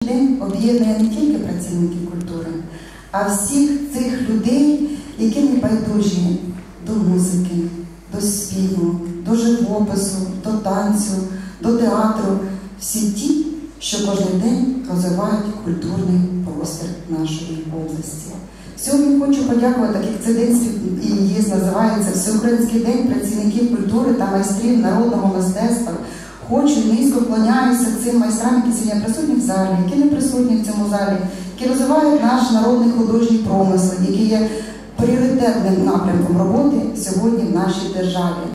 день об'єднує не тільки працівників культури, а всіх цих людей, які не байдужі до музики, до співу, до живопису, до танцю, до театру. Всі ті, що кожен день розвивають культурний простір нашої області. Сьогодні хочу подякувати, так як цей день і є, називається Всеукраїнський день працівників культури та майстрів народного мистецтва. Хочу і низько вклоняюся цим майстрам, які сьогодні присутні в залі, які не присутні в цьому залі, які розвивають наш народний художній промисел, який є пріоритетним напрямком роботи сьогодні в нашій державі.